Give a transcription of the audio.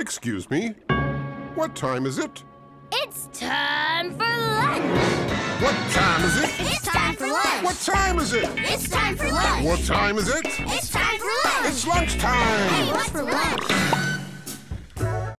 Excuse me. What time is it? It's time for lunch! What time is it? It's time for lunch! What time is it? It's time for lunch! What time is it? It's time for lunch! It's lunchtime! Hey, what's for lunch?